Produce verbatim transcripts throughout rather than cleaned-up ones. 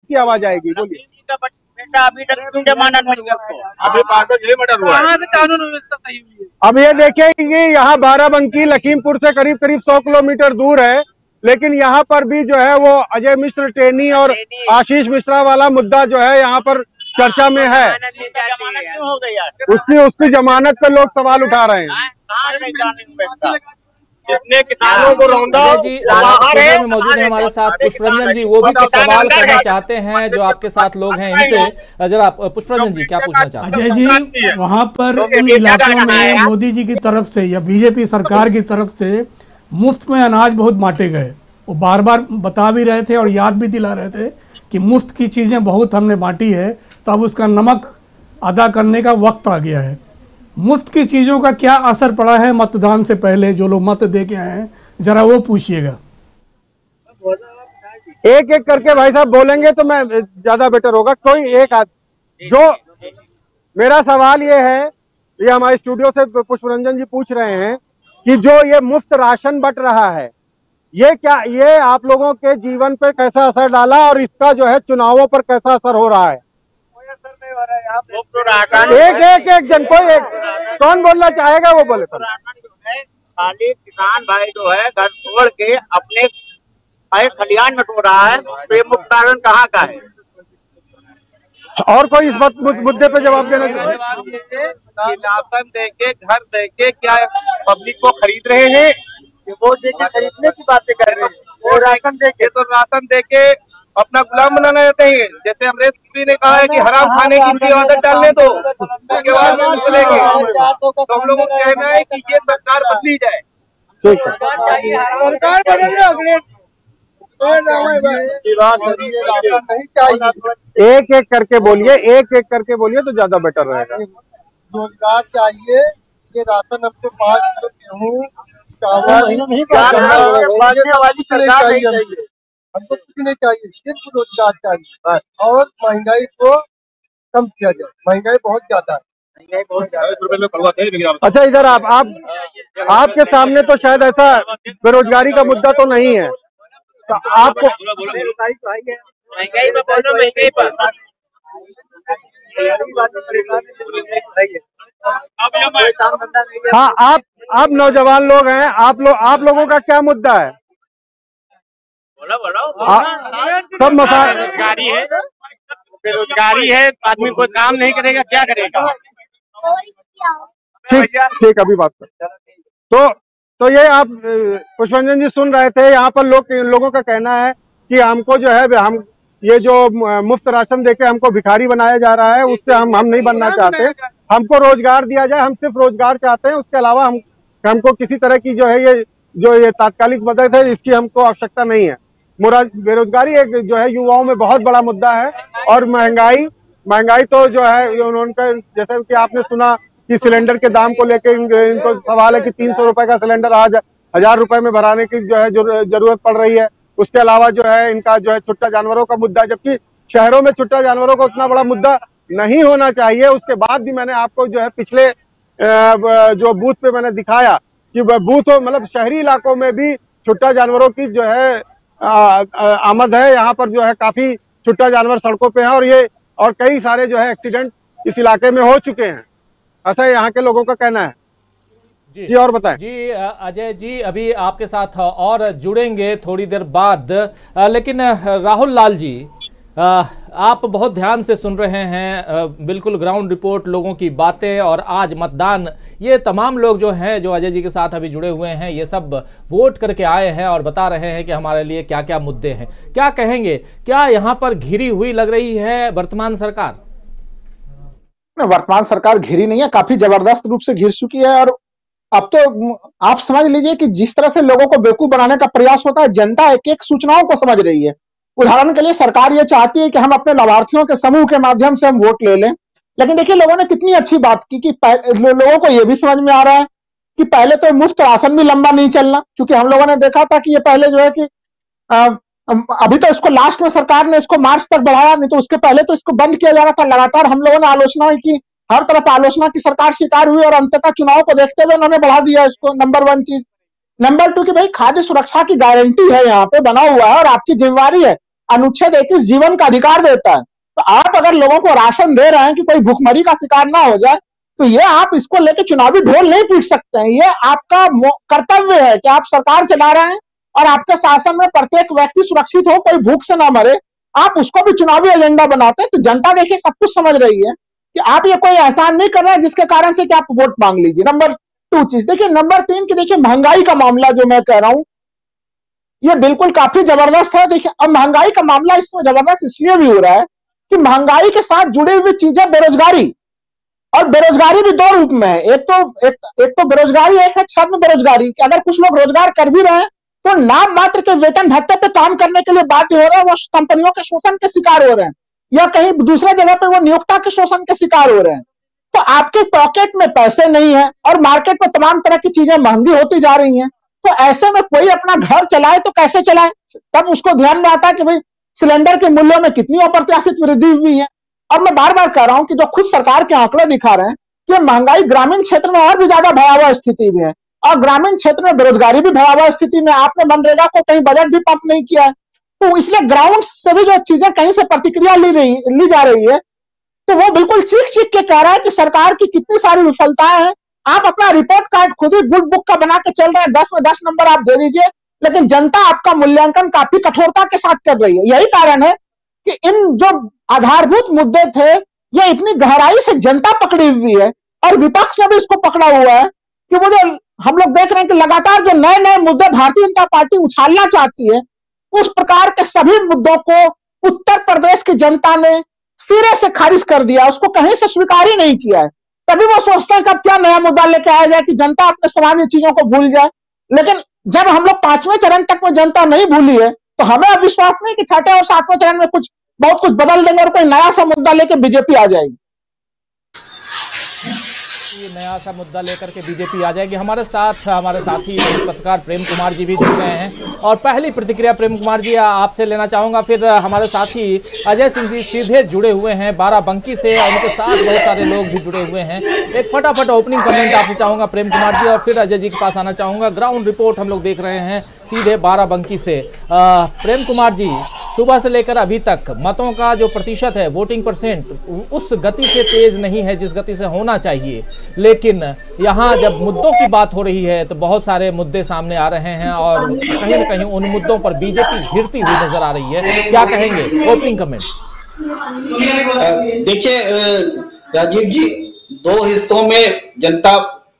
किसकी आवाज आएगी? बोलिए। अभी तक जमानत मिल गया, अभी मर्डर हुआ है, कानून व्यवस्था सही हुई है। अब ये देखिए कि यहाँ बाराबंकी लखीमपुर से करीब करीब सौ किलोमीटर दूर है, लेकिन यहाँ पर भी जो है वो अजय मिश्र टेनी और आशीष मिश्रा वाला मुद्दा जो है यहाँ पर चर्चा में है। उसकी उसकी जमानत पे लोग सवाल उठा रहे हैं। जिसने किसानों को रौंदा जी में मौजूद है हमारे साथ पुष्परंजन जी, वो भी कुछ सवाल करना चाहते हैं जो आपके साथ लोग हैं इनसे। जरा पुष्परंजन जी क्या पूछना चाहते हैं? अजय जी, वहाँ पर उन इलाकों में मोदी जी की तरफ से या बीजेपी सरकार की तरफ से मुफ्त में अनाज बहुत बांटे गए। वो बार बार बता भी रहे थे और याद भी दिला रहे थे कि मुफ्त की चीज़ें बहुत हमने बांटी है, तो अब उसका नमक अदा करने का वक्त आ गया है। मुफ्त की चीज़ों का क्या असर पड़ा है मतदान से पहले, जो लोग मत दे के आए हैं, जरा वो पूछिएगा। एक एक करके भाई साहब बोलेंगे तो मैं ज्यादा बेटर होगा। कोई एक आदमी जो, मेरा सवाल ये है, ये हमारे स्टूडियो से पुष्परंजन जी पूछ रहे हैं कि जो ये मुफ्त राशन बंट रहा है, ये क्या, ये आप लोगों के जीवन पर कैसा असर डाला और इसका जो है चुनावों पर कैसा असर हो रहा है? एक एक एक जन, कोई एक कौन बोलना चाहेगा वो बोले। खाली किसान भाई जो है घर छोड़ के अपने खलिहान में सो रहा है, तो ये मुफ्त राशन कहाँ का है? और कोई इस बात मुद्दे पे जवाब देना चाहिए? राशन देके, घर देके क्या पब्लिक को खरीद रहे हैं? वोट देके खरीदने की बातें कर रहे हैं, वो राशन देके, तो राशन देके अपना गुलाम बनाना चाहते हैं। जैसे अमरीश पुरी ने कहा है कि हराम खाने की इनकी आदत डालने दो, उसके बाद में निकलेंगे। तो हम लोगों को कहना है कि ये सरकार बदली जाए। ठीक है, सरकार बदल एक एक करके बोलिए, एक एक करके बोलिए तो ज्यादा बेटर रहेगा। रोजगार चाहिए, ये राशन हमको पाँच किलो गेहूँ चावल वाली सरकार नहीं चाहिए, हमको कुछ नहीं चाहिए, सिर्फ रोजगार चाहिए और महंगाई को कम किया जाए। महंगाई बहुत ज्यादा है। अच्छा, इधर आप आप आपके सामने तो शायद ऐसा बेरोजगारी का मुद्दा तो नहीं है, तो आपको महंगाई पर बोलो, महंगाई पर हाँ, आप आप नौजवान लोग हैं, आप लोग आप लोगों का क्या मुद्दा है? बोलो बोलो। सब मसा बेरोजगारी है, बेरोजगारी है, आदमी कोई काम नहीं करेगा, क्या करेगा? ठीक ठीक, अभी बात कर। तो तो ये आप पुष्परंजन जी सुन रहे थे, यहाँ पर लोग लोगों का कहना है कि हमको जो है, हम ये जो मुफ्त राशन देके हमको भिखारी बनाया जा रहा है, उससे हम हम नहीं बनना चाहते। हमको रोजगार दिया जाए, हम सिर्फ रोजगार चाहते हैं, उसके अलावा हम हमको किसी तरह की जो है ये जो ये तात्कालिक मदद है, इसकी हमको आवश्यकता नहीं है। बेरोजगारी एक जो है युवाओं में बहुत बड़ा मुद्दा है, और महंगाई महंगाई तो जो है उनका, जैसे कि आपने सुना कि सिलेंडर के दाम को लेकर इनको सवाल है कि तीन सौ रुपए का सिलेंडर आज हजार रुपए में भराने की जो है जरूरत पड़ रही है। उसके अलावा जो है इनका जो है छुट्टा जानवरों का मुद्दा, जबकि शहरों में छुट्टा जानवरों का उतना बड़ा मुद्दा नहीं होना चाहिए। उसके बाद भी मैंने आपको जो है पिछले जो बूथ पे मैंने दिखाया कि बूथ मतलब शहरी इलाकों में भी छुट्टा जानवरों की जो है आमद है। यहाँ पर जो है काफी छुट्टा जानवर सड़कों पे हैं, और ये और कई सारे जो है एक्सीडेंट इस इलाके में हो चुके हैं, ऐसा यहाँ के लोगों का कहना है। जी, जी और बताएं। जी अजय जी, अभी आपके साथ और जुड़ेंगे थोड़ी देर बाद, लेकिन राहुल लाल जी, आप बहुत ध्यान से सुन रहे हैं बिल्कुल ग्राउंड रिपोर्ट, लोगों की बातें, और आज मतदान, ये तमाम लोग जो हैं जो अजय जी के साथ अभी जुड़े हुए हैं, ये सब वोट करके आए हैं और बता रहे हैं कि हमारे लिए क्या क्या मुद्दे हैं। क्या कहेंगे, क्या यहाँ पर घिरी हुई लग रही है वर्तमान सरकार? वर्तमान सरकार घिरी नहीं है, काफी जबरदस्त रूप से घिर चुकी है। और अब तो आप समझ लीजिए कि जिस तरह से लोगों को बेवकूफ बनाने का प्रयास होता है, जनता एक एक सूचनाओं को समझ रही है। उदाहरण के लिए सरकार ये चाहती है कि हम अपने लाभार्थियों के समूह के माध्यम से हम वोट ले लें, लेकिन देखिए लोगों ने कितनी अच्छी बात की कि लोगों को यह भी समझ में आ रहा है कि पहले तो मुफ्त राशन भी लंबा नहीं चलना, क्योंकि हम लोगों ने देखा था कि ये पहले जो है कि आ, अभी तो इसको लास्ट में सरकार ने इसको मार्च तक बढ़ाया, नहीं तो उसके पहले तो इसको बंद किया जा रहा था। लगातार हम लोगों ने आलोचना हुई कि हर तरफ आलोचना की सरकार शिकार हुई, और अंततः चुनाव को देखते हुए उन्होंने बढ़ा दिया इसको। नंबर वन चीज। नंबर टू कि भाई खाद्य सुरक्षा की गारंटी है, यहाँ पे बना हुआ है और आपकी जिम्मेवारी है। अनुच्छेद इक्कीस जीवन का अधिकार देता है। तो आप अगर लोगों को राशन दे रहे हैं कि कोई भूखमरी का शिकार ना हो जाए, तो ये आप इसको लेकर चुनावी ढोल नहीं पीट सकते हैं। ये आपका कर्तव्य है कि आप सरकार चला रहे हैं और आपके शासन में प्रत्येक व्यक्ति सुरक्षित हो, कोई भूख से ना मरे। आप उसको भी चुनावी एजेंडा बनाते हैं, तो जनता देखिए सब कुछ समझ रही है कि आप ये कोई एहसान नहीं कर रहे हैं जिसके कारण से कि आप वोट मांग लीजिए। नंबर टू चीज देखिए, नंबर तीन की देखिए महंगाई का मामला जो मैं कह रहा हूं, ये बिल्कुल काफी जबरदस्त है। देखिए, अब महंगाई का मामला इसमें जबरदस्त इसलिए भी हो रहा है कि महंगाई के साथ जुड़ी हुई चीजें बेरोजगारी, और बेरोजगारी भी दो रूप में है। एक तो एक, एक तो बेरोजगारी, एक है छद्म बेरोजगारी कि अगर कुछ लोग रोजगार कर भी रहे हैं तो नाम मात्र के वेतन भत्ते पे काम करने के लिए बाध्य हो रहे हैं, वो कंपनियों के शोषण के शिकार हो रहे हैं, या कहीं दूसरे जगह पे वो नियोक्ता के शोषण के शिकार हो रहे हैं। तो आपके पॉकेट में पैसे नहीं है और मार्केट में तमाम तरह की चीजें महंगी होती जा रही हैं। तो ऐसे में कोई अपना घर चलाए तो कैसे चलाए? तब उसको ध्यान में आता है कि भाई सिलेंडर के मूल्यों में कितनी अप्रत्याशित वृद्धि हुई है। और मैं बार बार कह रहा हूं कि जो खुद सरकार के आंकड़े दिखा रहे हैं कि महंगाई ग्रामीण क्षेत्र में और भी ज्यादा भयावह स्थिति में है, और ग्रामीण क्षेत्र में बेरोजगारी भी भयावह स्थिति में। आपने मनरेगा को कहीं बजट भी पंप नहीं किया है, तो इसलिए ग्राउंड से भी जो चीजें कहीं से प्रतिक्रिया ली रही ली जा रही है, तो वो बिल्कुल चीख चीख के कह रहा है कि सरकार की कितनी सारी विफलताएं हैं। आप अपना रिपोर्ट कार्ड खुद ही गुड बुक का बना के चल रहे हैं, दस में दस नंबर आप दे दीजिए, लेकिन जनता आपका मूल्यांकन काफी कठोरता के साथ कर रही है। यही कारण है कि इन जो आधारभूत मुद्दे थे, ये इतनी गहराई से जनता पकड़ी हुई है और विपक्ष ने भी इसको पकड़ा हुआ है कि वो जो हम लोग देख रहे हैं कि लगातार जो नए नए मुद्दे भारतीय जनता पार्टी उछालना चाहती है, उस प्रकार के सभी मुद्दों को उत्तर प्रदेश की जनता ने सिरे से खारिज कर दिया, उसको कहीं से स्वीकार ही नहीं किया है। तभी वो सोचते हैं कि अब क्या नया मुद्दा लेके आया जाए कि जनता अपने सामान्य चीजों को भूल जाए। लेकिन जब हम लोग पांचवें चरण तक में जनता नहीं भूली है, तो हमें अब विश्वास नहीं कि छठे और सातवें चरण में कुछ बहुत कुछ बदल देंगे और कोई नया सा मुद्दा लेके बीजेपी आ जाएगी। ये नया सा मुद्दा लेकर के बीजेपी आ जाएगी। हमारे साथ हमारे साथी पत्रकार प्रेम कुमार जी भी जुड़ गए हैं, और पहली प्रतिक्रिया प्रेम कुमार जी आपसे लेना चाहूंगा। फिर हमारे साथी अजय सिंह जी सीधे जुड़े हुए हैं बाराबंकी से, और उनके साथ बहुत सारे लोग भी जुड़े हुए हैं। एक फटाफट ओपनिंग कमेंट आपसे चाहूंगा प्रेम कुमार जी, और फिर अजय जी के पास आना चाहूंगा। ग्राउंड रिपोर्ट हम लोग देख रहे हैं सीधे बाराबंकी से। आ, प्रेम कुमार जी, सुबह से लेकर अभी तक मतों का जो प्रतिशत है, वोटिंग परसेंट, उस गति से तेज नहीं है जिस गति से होना चाहिए। लेकिन यहाँ जब मुद्दों की बात हो रही है तो बहुत सारे मुद्दे सामने आ रहे हैं, और कहीं ना कहीं उन मुद्दों पर बीजेपी घिरती हुई नजर आ रही है। क्या कहेंगे? Opening comment. देखिए राजीव जी, दो हिस्सों में जनता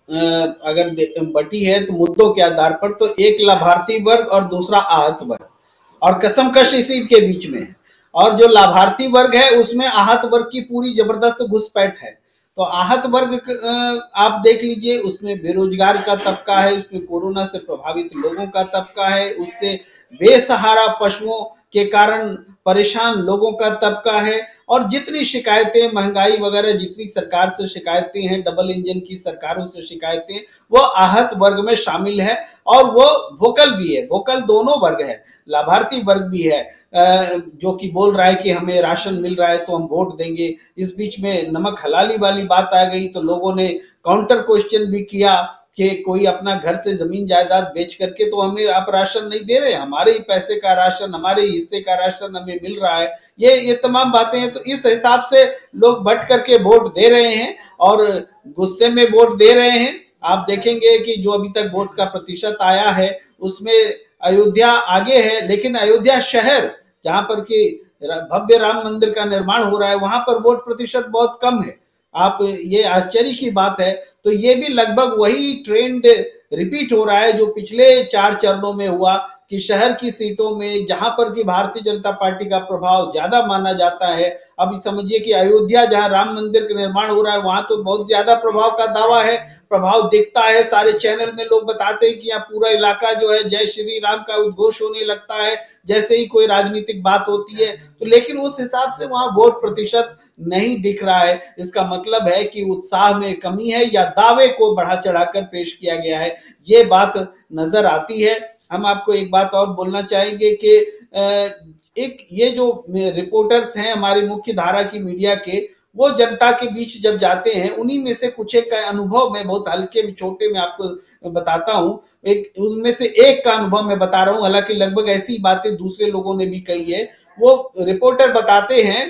अगर बटी है तो मुद्दों के आधार पर, तो एक लाभार्थी वर्ग और दूसरा आहत वर्ग, और कसमकश इसी के बीच में है। और जो लाभार्थी वर्ग है उसमें आहत वर्ग की पूरी जबरदस्त घुसपैठ है। तो आहत वर्ग आप देख लीजिए, उसमें बेरोजगार का तबका है, उसमें कोरोना से प्रभावित लोगों का तबका है, उससे बेसहारा पशुओं के कारण परेशान लोगों का तबका है, और जितनी शिकायतें महंगाई वगैरह जितनी सरकार से शिकायतें हैं, डबल इंजन की सरकारों से शिकायतें, वो आहत वर्ग में शामिल है। और वो वोकल भी है, वोकल दोनों वर्ग है, लाभार्थी वर्ग भी है जो कि बोल रहा है कि हमें राशन मिल रहा है तो हम वोट देंगे। इस बीच में नमक हलाली वाली बात आ गई तो लोगों ने काउंटर क्वेश्चन भी किया कि कोई अपना घर से जमीन जायदाद बेच करके तो हमें आप राशन नहीं दे रहे, हमारे ही पैसे का राशन, हमारे ही हिस्से का राशन हमें मिल रहा है। ये ये तमाम बातें हैं। तो इस हिसाब से लोग बट करके वोट दे रहे हैं और गुस्से में वोट दे रहे हैं। आप देखेंगे कि जो अभी तक वोट का प्रतिशत आया है उसमें अयोध्या आगे है, लेकिन अयोध्या शहर जहां पर कि भव्य राम मंदिर का निर्माण हो रहा है वहां पर वोट प्रतिशत बहुत कम है। आप ये आश्चर्य की बात है। तो ये भी लगभग वही ट्रेंड रिपीट हो रहा है जो पिछले चार चरणों में हुआ कि शहर की सीटों में जहां पर कि भारतीय जनता पार्टी का प्रभाव ज्यादा माना जाता है, अब समझिए कि अयोध्या जहां राम मंदिर का निर्माण हो रहा है वहां तो बहुत ज्यादा प्रभाव का दावा है, प्रभाव दिखता है। सारे चैनल में लोग बताते हैं कि यहाँ पूरा इलाका जो है जय श्री राम का उद्घोष होने लगता है जैसे ही कोई राजनीतिक बात होती है। तो लेकिन उस हिसाब से वहां वोट प्रतिशत नहीं दिख रहा है। इसका मतलब है कि उत्साह में कमी है या दावे को बढ़ा चढ़ाकर पेश किया गया है, ये बात नजर आती है। हम आपको एक बात और बोलना चाहेंगे कि एक ये जो रिपोर्टर्स हैं हमारी मुख्य धारा की मीडिया के, वो जनता के बीच जब जाते हैं, उन्हीं में से कुछ एक का अनुभव मैं बहुत हल्के में छोटे में आपको बताता हूं। एक उनमें से एक का अनुभव मैं बता रहा हूं, हालांकि लगभग ऐसी बातें दूसरे लोगों ने भी कही है। वो रिपोर्टर बताते हैं